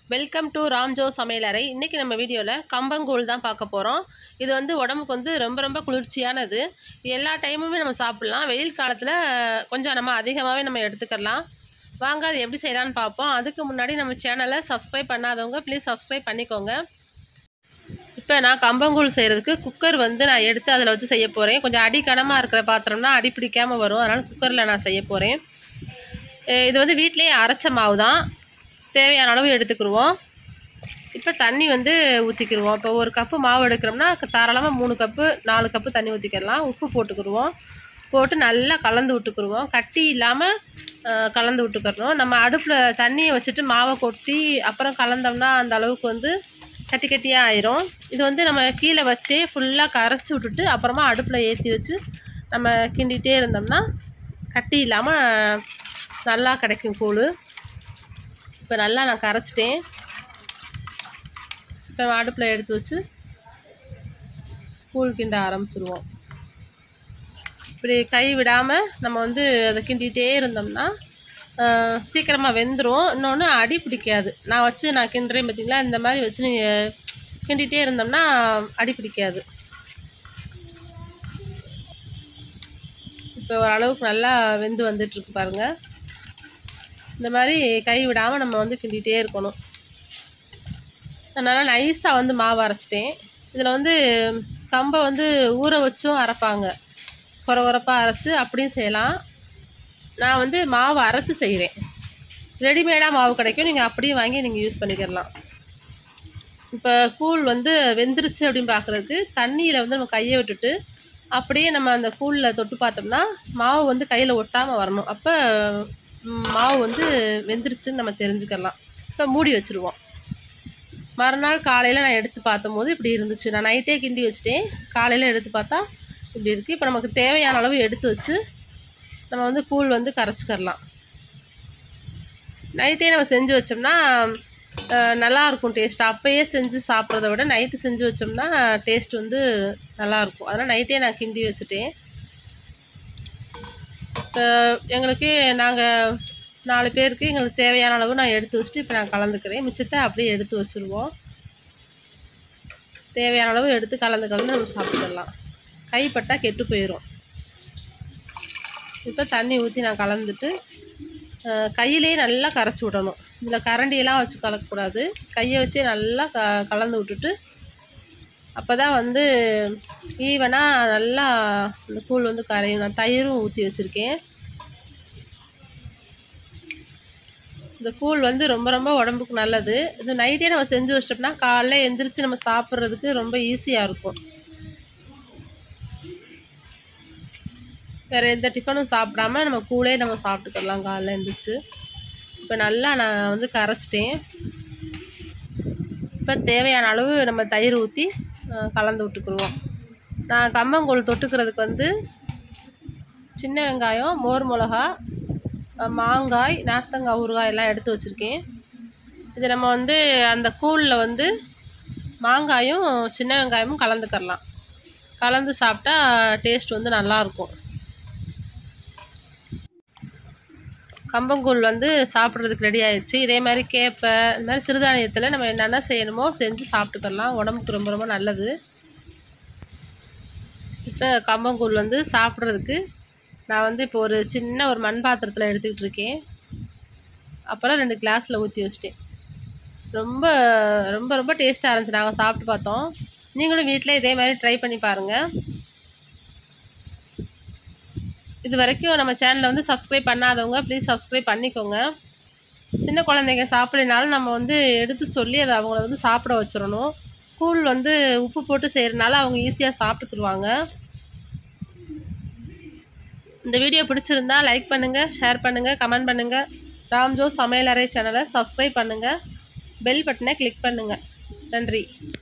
Welcome to ராம்ஜோ சமையலறை. இன்றைக்கி நம்ம வீடியோவில் கம்பங்கூழ் தான் பார்க்க போகிறோம். இது வந்து உடம்புக்கு வந்து ரொம்ப குளிர்ச்சியானது. எல்லா டைமுமே நம்ம சாப்பிட்லாம். வெயில் காலத்தில் கொஞ்சம் நம்ம அதிகமாகவே நம்ம எடுத்துக்கலாம். வாங்க அது எப்படி செய்யலான்னு பார்ப்போம். அதுக்கு முன்னாடி நம்ம சேனலை சப்ஸ்கிரைப் பண்ணாதவங்க ப்ளீஸ் சப்ஸ்கிரைப் பண்ணிக்கோங்க. இப்போ நான் கம்பங்கூழ் செய்கிறதுக்கு குக்கர் வந்து நான் எடுத்து அதில் வச்சு செய்ய போகிறேன். கொஞ்சம் அடிக்கனமாக இருக்கிற பாத்திரம்னா அடி பிடிக்காமல் வரும், அதனால் குக்கரில் நான் செய்ய போகிறேன். இது வந்து வீட்டிலேயே அரைச்ச மாவு தான். தேவையான அளவு எடுத்துக்கிடுவோம். இப்போ தண்ணி வந்து ஊற்றிக்கிடுவோம். இப்போ ஒரு கப்பு மாவு எடுக்கிறோம்னா தாராளமாக 3 கப்பு 4 கப்பு தண்ணி ஊற்றிக்கிடலாம். உப்பு போட்டுக்கிடுவோம். போட்டு நல்லா கலந்து விட்டுக்கிடுவோம். கட்டி இல்லாமல் கலந்து விட்டுக்கிறணும். நம்ம அடுப்பில் தண்ணியை வச்சுட்டு மாவை கொட்டி அப்புறம் கலந்தோம்னா அந்த அளவுக்கு வந்து கட்டியாக ஆயிரும். இது வந்து நம்ம கீழே வச்சே ஃபுல்லாக கரைச்சி விட்டுட்டு அப்புறமா அடுப்பில் ஏற்றி வச்சு நம்ம கிண்டிகிட்டே இருந்தோம்னா கட்டி இல்லாமல் நல்லா கிடைக்கும் கூழ். இப்போ நல்லா நான் கரைச்சிட்டேன். இப்போ அடுப்பில் எடுத்து வச்சு கூழ் கிண்ட ஆரம்பிச்சிடுவோம். இப்படி கை விடாமல் நம்ம வந்து அதை கிண்டிகிட்டே இருந்தோம்னா சீக்கிரமாக வெந்துடும். இன்னொன்று அடி பிடிக்காது. நான் கிண்டுறேன் பார்த்திங்களா, இந்த மாதிரி வச்சு நீங்கள் கிண்டிகிட்டே இருந்தோம்னா அடி பிடிக்காது. இப்போ ஓரளவுக்கு நல்லா வெந்து வந்துட்டுருக்கு பாருங்கள். இந்த மாதிரி கை விடாமல் நம்ம வந்து கிண்டிகிட்டே இருக்கணும். அதனால் நைஸாக வந்து மாவு அரைச்சிட்டேன். இதில் வந்து கம்பை வந்து ஊற வச்சும் அரைப்பாங்க. குறப்பாக அரைச்சி அப்படியும் செய்யலாம். நான் வந்து மாவு அரைச்சி செய்கிறேன். ரெடிமேடாக மாவு கிடைக்கும், நீங்கள் அப்படியும் வாங்கி நீங்கள் யூஸ் பண்ணிக்கிடலாம். இப்போ கூழ் வந்து வெந்துருச்சு அப்படின்னு பார்க்குறதுக்கு தண்ணியில் வந்து நம்ம கையை விட்டுட்டு அப்படியே நம்ம அந்த கூழில் தொட்டு பார்த்தோம்னா மாவு வந்து கையில் ஒட்டாமல் வரணும். அப்போ மாவு வந்து வெந்துருச்சுன்னு நம்ம தெரிஞ்சுக்கலாம். இப்போ மூடி வச்சுருவோம். மறுநாள் காலையில் நான் எடுத்து பார்த்தம்போது இப்படி இருந்துச்சு. நான் நைட்டே கிண்டி வச்சுட்டேன். காலையில் எடுத்து பார்த்தா இப்படி இருக்குது. இப்போ நமக்கு தேவையான அளவு எடுத்து வச்சு நம்ம வந்து கூழ் வந்து கரைச்சிக்கிடலாம். நைட்டே நம்ம செஞ்சு வச்சோம்னா நல்லாயிருக்கும் டேஸ்ட். அப்போயே செஞ்சு சாப்பிட்றத விட நைட்டு செஞ்சு வச்சோம்னா டேஸ்ட் வந்து நல்லாயிருக்கும். அதனால் நைட்டே நான் கிண்டி வச்சுட்டேன். இப்போ எங்களுக்கு நாங்கள் 4 பேருக்கு எங்களுக்கு தேவையான அளவு நான் எடுத்து வச்சுட்டு இப்போ நான் கலந்துக்கிறேன். மிச்சத்தை அப்படியே எடுத்து வச்சுருவோம். தேவையான அளவு எடுத்து கலந்து நம்ம சாப்பிட்டுக்கலாம். கைப்பட்டால் கெட்டு போயிடும். இப்போ தண்ணி ஊற்றி நான் கலந்துட்டு கையிலே நல்லா கரைச்சி விடணும். இதில் கரண்டியெல்லாம் வச்சு கலக்கக்கூடாது. கையை வச்சே நல்லா கலந்து விட்டுட்டு அப்போ தான் வந்து ஈவனாக நல்லா அந்த கூழ் வந்து கரையும். நான் தயிரும் ஊற்றி வச்சுருக்கேன். இந்த கூழ் வந்து ரொம்ப உடம்புக்கு நல்லது. இது நைட்டே நம்ம செஞ்சு வச்சிட்டோம்னா காலைல எந்திரிச்சு நம்ம சாப்பிட்றதுக்கு ரொம்ப ஈஸியாக இருக்கும். வேறு எந்த டிஃபனும் சாப்பிடாம நம்ம கூழே நம்ம சாப்பிட்டுக்கலாம் காலைல எழுந்திரிச்சு. இப்போ நல்லா நான் வந்து கரைச்சிட்டேன். இப்போ தேவையான அளவு நம்ம தயிர் ஊற்றி கலந்து விட்டுக்குருவோம். நான் கம்பங்கூழ் தொட்டுக்கிறதுக்கு வந்து சின்ன வெங்காயம், மோர் மிளகா, மாங்காய், நார்த்தங்காய் ஊறுகாய் எல்லாம் எடுத்து வச்சுருக்கேன். இது நம்ம வந்து அந்த கூழில் வந்து மாங்காயும் சின்ன வெங்காயமும் கலந்துக்கிறலாம். கலந்து சாப்பிட்டா டேஸ்ட் வந்து நல்லாயிருக்கும். கம்பங்கூழ் வந்து சாப்பிட்றதுக்கு ரெடி ஆயிடுச்சு. இதே மாதிரி கேப்பை இந்த மாதிரி சிறுதானியத்தில் நம்ம என்னென்ன செய்யணுமோ செஞ்சு சாப்பிட்டுக்கலாம். உடம்புக்கு ரொம்ப நல்லது. இப்போ கம்பங்கூழ் வந்து சாப்பிட்றதுக்கு நான் வந்து இப்போ ஒரு சின்ன ஒரு மண் பாத்திரத்தில் எடுத்துக்கிட்டு இருக்கேன். அப்புறம் 2 கிளாஸில் ஊற்றி வச்சிட்டேன். ரொம்ப டேஸ்ட்டாக இருந்துச்சு. நாங்கள் சாப்பிட்டு பார்த்தோம். நீங்களும் வீட்டில் இதே மாதிரி ட்ரை பண்ணி பாருங்கள். இது வரைக்கும் நம்ம சேனலை வந்து சப்ஸ்கிரைப் பண்ணாதவங்க ப்ளீஸ் சப்ஸ்கிரைப் பண்ணிக்கோங்க. சின்ன குழந்தைங்க சாப்பிட்றதுனால நம்ம வந்து எடுத்து சொல்லி அதை அவங்கள வந்து சாப்பிட வச்சிடணும். கூழ் வந்து உப்பு போட்டு செய்கிறதுனால அவங்க ஈஸியாக சாப்பிட்டுக்குருவாங்க. இந்த வீடியோ பிடிச்சிருந்தா லைக் பண்ணுங்கள், ஷேர் பண்ணுங்கள், கமெண்ட் பண்ணுங்கள். ராம்ஜோ சமையலறை சேனலை சப்ஸ்கிரைப் பண்ணுங்கள். பெல் பட்டனை கிளிக் பண்ணுங்கள். நன்றி.